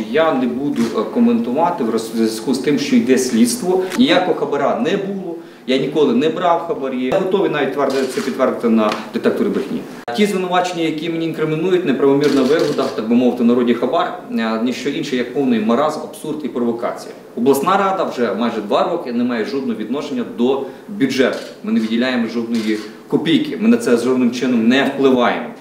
я не буду коментувати в зв'язку з тим, що йде слідство. Ніякого хабара не було, я ніколи не брав хабарі. Я готовий навіть це підтвердити на детекторі брехні. Ті звинувачення, які мені інкримінують, неправомірна вигода, так би мовити, народі хабар, ніщо інше, як повний маразм, абсурд і провокація. Обласна рада вже майже 2 роки не має жодного відношення до бюджету. Ми не виділяємо жодної копійки, ми на це жодним чином не впливаємо.